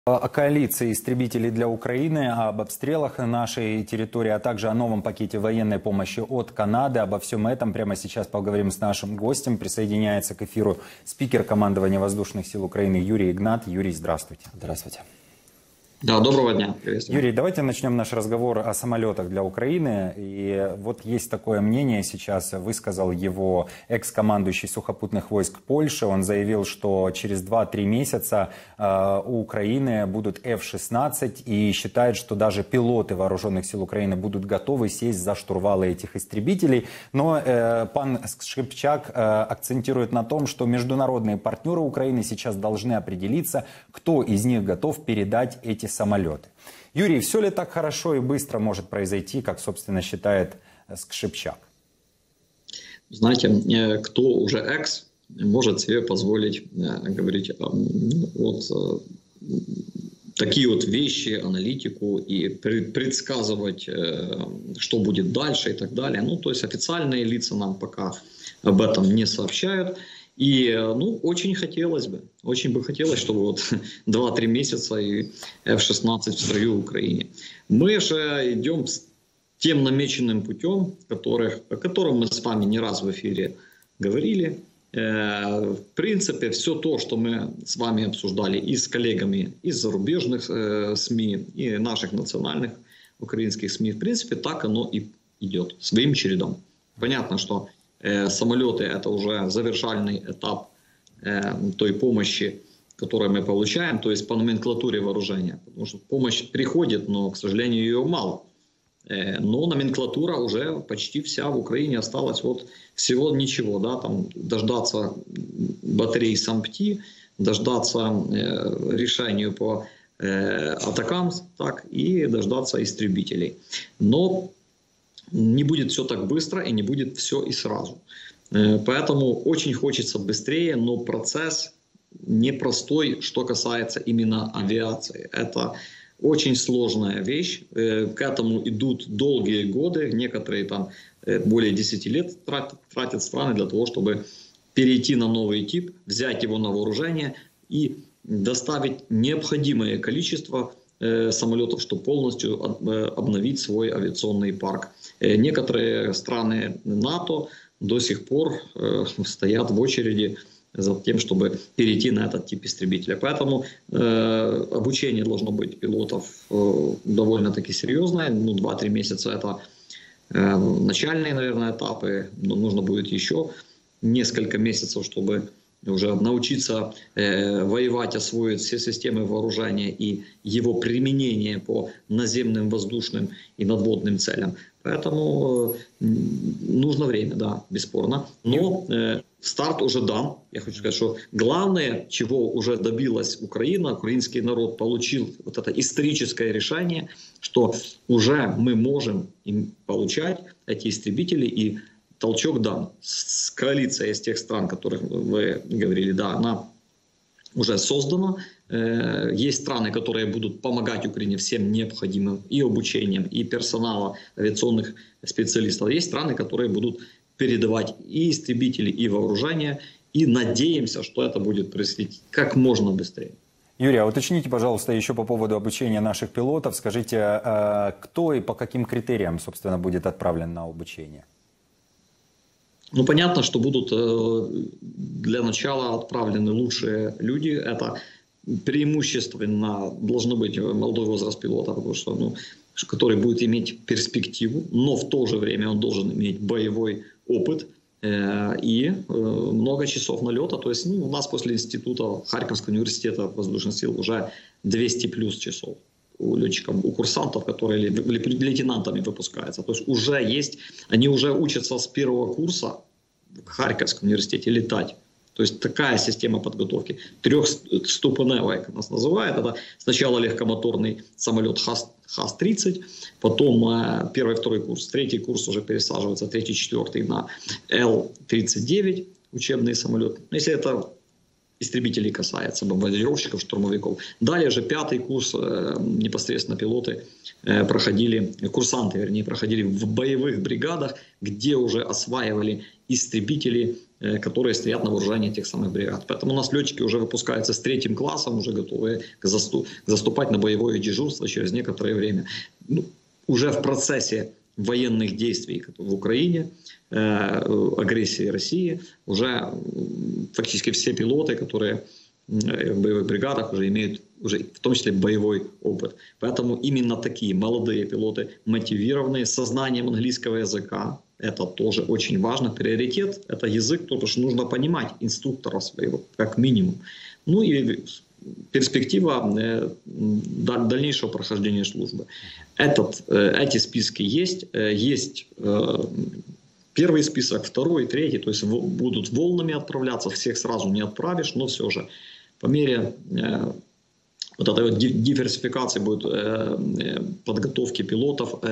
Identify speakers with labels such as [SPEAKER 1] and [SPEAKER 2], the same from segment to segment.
[SPEAKER 1] О коалиции истребителей для Украины, об обстрелах нашей территории, а также о новом пакете военной помощи от Канады. Обо всем этом прямо сейчас поговорим с нашим гостем. Присоединяется к эфиру спикер командования Воздушных сил Украины Юрий Игнат. Юрий, здравствуйте.
[SPEAKER 2] Здравствуйте.
[SPEAKER 3] Да, доброго дня. Приветствую.
[SPEAKER 1] Юрий, давайте начнем наш разговор о самолетах для Украины. И вот есть такое мнение сейчас, высказал его экс-командующий сухопутных войск Польши. Он заявил, что через 2-3 месяца у Украины будут F-16 и считает, что даже пилоты вооруженных сил Украины будут готовы сесть за штурвалы этих истребителей. Но пан Шкипчак акцентирует на том, что международные партнеры Украины сейчас должны определиться, кто из них готов передать эти самолеты. Юрий, все ли так хорошо и быстро может произойти, как, собственно, считает Шкипчак?
[SPEAKER 3] Знаете, кто уже экс, может себе позволить говорить вот такие вот вещи, аналитику и предсказывать, что будет дальше и так далее. Ну, то есть официальные лица нам пока об этом не сообщают. И, очень хотелось бы, очень бы хотелось, чтобы вот 2-3 месяца и F-16 в строю в Украине. Мы же идем тем намеченным путем, о котором мы с вами не раз в эфире говорили. В принципе, все то, что мы с вами обсуждали и с коллегами из зарубежных СМИ, и наших национальных украинских СМИ, в принципе, так оно и идет своим чередом. Понятно, что самолеты – это уже завершальный этап той помощи, которую мы получаем, то есть по номенклатуре вооружения. Потому что помощь приходит, но, к сожалению, ее мало. Но номенклатура уже почти вся в Украине осталась. Вот всего ничего, да, там дождаться батарей САМПТИ, дождаться решению по атакам, так, и дождаться истребителей. Но не будет все так быстро и не будет все и сразу. Поэтому очень хочется быстрее, но процесс непростой, что касается именно авиации. Это очень сложная вещь. К этому идут долгие годы. Некоторые там более 10 лет тратят страны для того, чтобы перейти на новый тип, взять его на вооружение и доставить необходимое количество самолетов, чтобы полностью обновить свой авиационный парк. Некоторые страны НАТО до сих пор стоят в очереди за тем, чтобы перейти на этот тип истребителя. Поэтому обучение должно быть пилотов довольно-таки серьезное. 2-3 месяца – это начальные, наверное, этапы. Но нужно будет еще несколько месяцев, чтобы уже научиться воевать, освоить все системы вооружения и его применение по наземным, воздушным и надводным целям. Поэтому нужно время, да, бесспорно. Но старт уже дан. Я хочу сказать, что главное, чего уже добилась Украина, украинский народ получил вот это историческое решение, что уже мы можем им получать эти истребители, и толчок дан. Коалиция из тех стран, о которых вы говорили, да, она уже создана. Есть страны, которые будут помогать Украине всем необходимым и обучением, и персонала, авиационных специалистов. Есть страны, которые будут передавать и истребители, и вооружение. И надеемся, что это будет происходить как можно быстрее.
[SPEAKER 1] Юрий, а уточните, пожалуйста, еще по поводу обучения наших пилотов. Скажите, кто и по каким критериям, собственно, будет отправлен на обучение?
[SPEAKER 3] Понятно, что будут для начала отправлены лучшие люди. Это преимущественно должно быть молодой возраст пилота, потому что, который будет иметь перспективу, но в то же время он должен иметь боевой опыт и много часов налета. То есть у нас после института Харьковского университета воздушных сил уже 200 плюс часов у летчиков, у курсантов, которые лейтенантами выпускаются. То есть уже есть, они уже учатся с первого курса в Харьковском университете летать. То есть такая система подготовки. Трехступеневая, как нас называют. Это сначала легкомоторный самолет ХАС-30, потом первый, второй курс, третий курс уже пересаживается, третий, четвертый на Л-39, учебный самолет. Если это истребителей касается, бомбардировщиков, штурмовиков. Далее же пятый курс, непосредственно пилоты курсанты проходили в боевых бригадах, где уже осваивали истребители которые стоят на вооружении этих самых бригад. Поэтому у нас летчики уже выпускаются с 3-м классом, уже готовы заступать на боевое дежурство через некоторое время. Ну, уже в процессе военных действий в Украине, агрессии России, уже фактически все пилоты, которые в боевых бригадах, уже имеют в том числе боевой опыт. Поэтому именно такие молодые пилоты, мотивированные, с сознанием английского языка, это тоже очень важно. Приоритет – это язык, потому что нужно понимать инструктора своего, как минимум. Ну и перспектива дальнейшего прохождения службы. Эти списки есть. Есть первый список, второй, третий. То есть будут волнами отправляться, всех сразу не отправишь, но все же по мере вот этой вот диверсификации будет подготовки пилотов,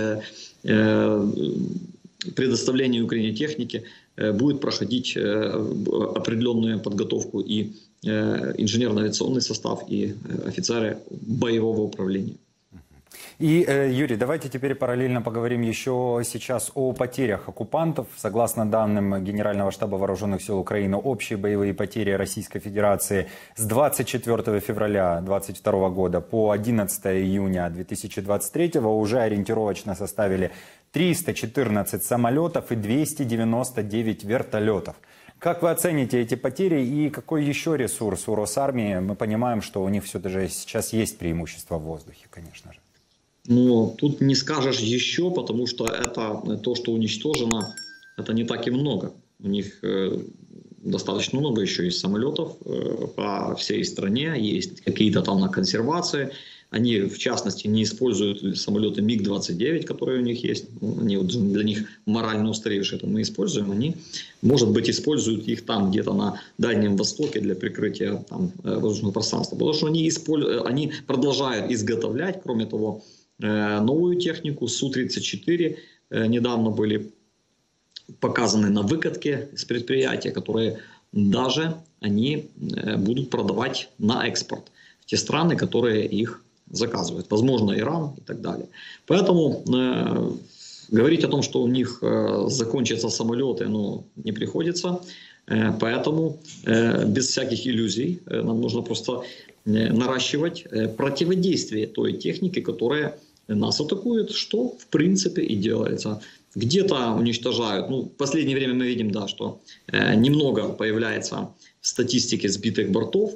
[SPEAKER 3] предоставления Украине техники, будет проходить определенную подготовку и инженерно-авиационный состав, и офицеры боевого управления.
[SPEAKER 1] И, Юрий, давайте теперь параллельно поговорим еще сейчас о потерях оккупантов. Согласно данным Генерального штаба Вооруженных сил Украины, общие боевые потери Российской Федерации с 24 февраля 2022 года по 11 июня 2023 уже ориентировочно составили 314 самолетов и 299 вертолетов. Как вы оцените эти потери и какой еще ресурс у Росармии? Мы понимаем, что у них все-таки сейчас есть преимущество в воздухе, конечно же.
[SPEAKER 3] Но тут не скажешь еще, потому что это то, что уничтожено, это не так и много. У них достаточно много еще есть самолетов по всей стране, есть какие-то там на консервации. Они, в частности, не используют самолеты МиГ-29, которые у них есть. Они вот для них морально устаревшие, это мы используем. Они, может быть, используют их там где-то на Дальнем Востоке для прикрытия там воздушного пространства. Потому что они продолжают изготовлять, кроме того, новую технику. Су-34 недавно были показаны на выкатке с предприятия, которые даже они будут продавать на экспорт в те страны, которые их заказывают. Возможно, Иран и так далее. Поэтому говорить о том, что у них закончатся самолеты, не приходится. Поэтому без всяких иллюзий нам нужно просто наращивать противодействие той технике, которая нас атакует, что в принципе и делается. Где-то уничтожают. В последнее время мы видим, да, что немного появляется в статистике сбитых бортов.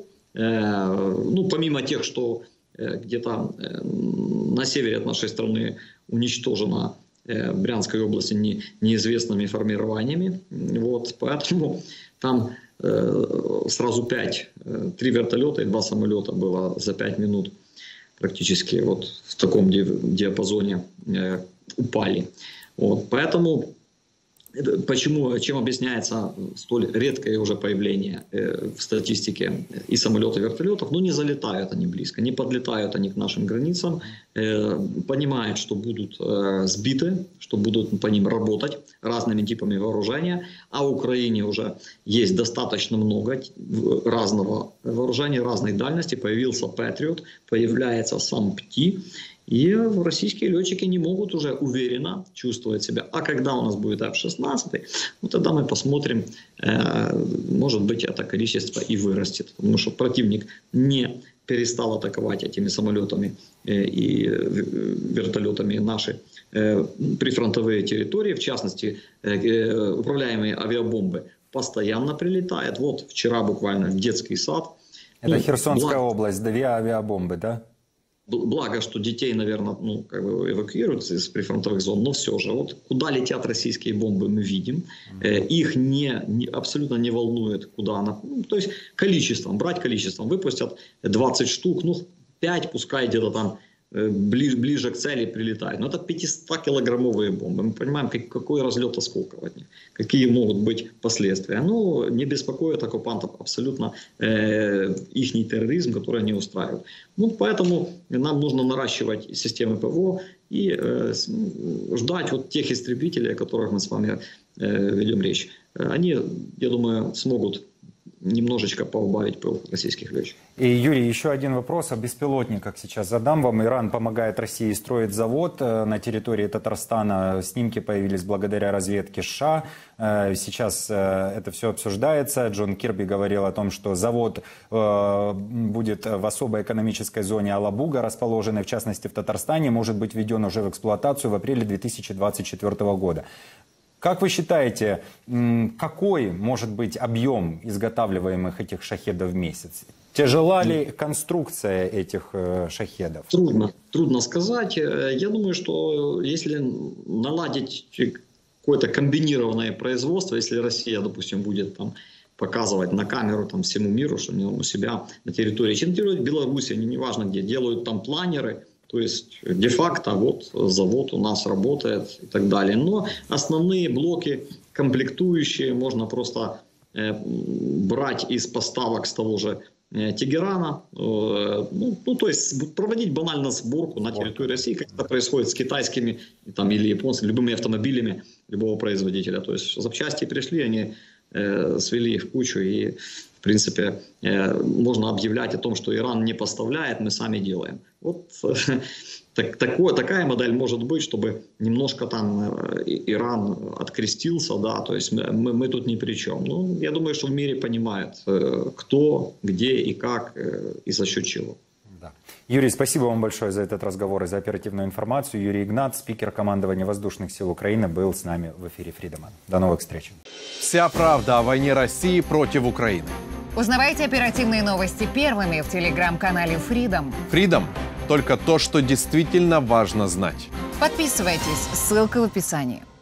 [SPEAKER 3] Помимо тех, что где-то на севере от нашей страны уничтожено в Брянской области неизвестными формированиями. Вот, поэтому там сразу 3 вертолета и 2 самолета было за 5 минут практически вот в таком диапазоне упали. Вот, поэтому чем объясняется столь редкое уже появление в статистике и самолетов, и вертолетов? Не залетают они близко, не подлетают они к нашим границам, понимают, что будут сбиты, что будут по ним работать разными типами вооружения, а в Украине уже есть достаточно много разного вооружения, разной дальности. Появился Патриот, появляется сам ПТИ. И российские летчики не могут уже уверенно чувствовать себя. А когда у нас будет F-16, тогда мы посмотрим, может быть, это количество и вырастет. Потому что противник не перестал атаковать этими самолетами и вертолетами наши прифронтовые территории. В частности, управляемые авиабомбы постоянно прилетают. Вот вчера буквально в детский сад.
[SPEAKER 1] Это Херсонская область, 2 авиабомбы, да?
[SPEAKER 3] Благо, что детей, наверное, эвакуируют из прифронтовых зон, но все же, вот куда летят российские бомбы, мы видим. Их абсолютно не волнует, куда она. То есть брать количеством. Выпустят 20 штук, 5, пускай где-то там ближе к цели прилетает. Но это 500-килограммовые бомбы. Мы понимаем, какой разлет осколков от них, какие могут быть последствия. Не беспокоит оккупантов абсолютно их терроризм, который они устраивают. Поэтому нам нужно наращивать системы ПВО и ждать вот тех истребителей, о которых мы с вами ведем речь. Они, я думаю, смогут немножечко поубавить пыл российских летчиков.
[SPEAKER 1] И, Юрий, еще один вопрос о беспилотниках сейчас задам вам. Иран помогает России строить завод на территории Татарстана. Снимки появились благодаря разведке США. Сейчас это все обсуждается. Джон Кирби говорил о том, что завод будет в особой экономической зоне Алабуга, расположенной в частности в Татарстане, может быть введен уже в эксплуатацию в апреле 2024 года. Как вы считаете, какой может быть объем изготавливаемых этих шахедов в месяц? Тяжела ли конструкция этих шахедов?
[SPEAKER 3] Трудно сказать. Я думаю, что если наладить какое-то комбинированное производство, если Россия, допустим, будет там показывать на камеру там, всему миру, что у себя на территории, чем делают в Беларуси, неважно где, делают там планеры, то есть де-факто вот завод у нас работает и так далее. Но основные блоки, комплектующие, можно просто брать из поставок с того же Тегерана, то есть проводить банально сборку на территории России, как это происходит с китайскими там, или японскими, любыми автомобилями любого производителя. То есть запчасти пришли, они свели их в кучу и, в принципе, можно объявлять о том, что Иран не поставляет, мы сами делаем. Вот такая модель может быть, чтобы немножко там Иран открестился, да, то есть мы тут ни при чем. Ну, я думаю, что в мире понимают, кто, где и как, и за счет чего.
[SPEAKER 1] Да. Юрий, спасибо вам большое за этот разговор и за оперативную информацию. Юрий Игнат, спикер командования Воздушных сил Украины, был с нами в эфире Freedom. До новых встреч.
[SPEAKER 2] Вся правда о войне России против Украины.
[SPEAKER 4] Узнавайте оперативные новости первыми в телеграм-канале Freedom.
[SPEAKER 2] Freedom – только то, что действительно важно знать.
[SPEAKER 4] Подписывайтесь, ссылка в описании.